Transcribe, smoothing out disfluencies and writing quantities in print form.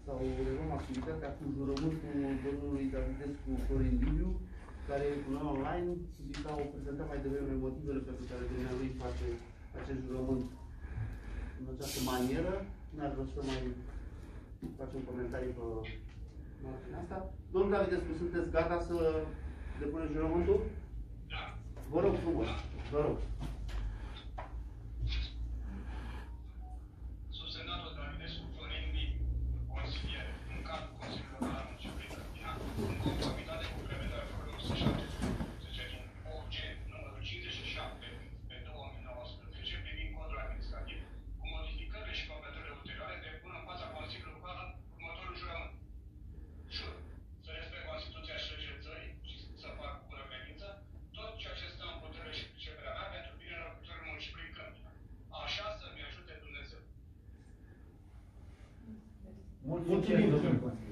sau reluăm activitatea cu jurământul domnului Davidescu Florin Liviu, care e până online. Zic, au prezentat mai devreme motivele pentru care dumnealui face acest jurământ în această manieră. N-ar vrea să mai facem comentarii pe marginea asta. Domnul Davidescu, sunteți gata să depuneți jurământul? Da. Vă rog frumos, vă rog. Subsemnatul Davidescu Florin Liviu, consilier, în cadrul Consiliului Local al Municipiului Târguina, în conformitate cu prevederea articolului 117 din OG numărul 57 pe 2019 privind codul administrativ, cu modificările și completările ulterioare, depun în fața Consiliului Local următorul jurământ. Jur să respect Constituția și legile țării și să fac cu revenință tot ceea ce stă în putere și priceperea mea pentru binele locuitorilor municipiului Câmpina. Așa să-mi ajute Dumnezeu. Mulțumim, domnule.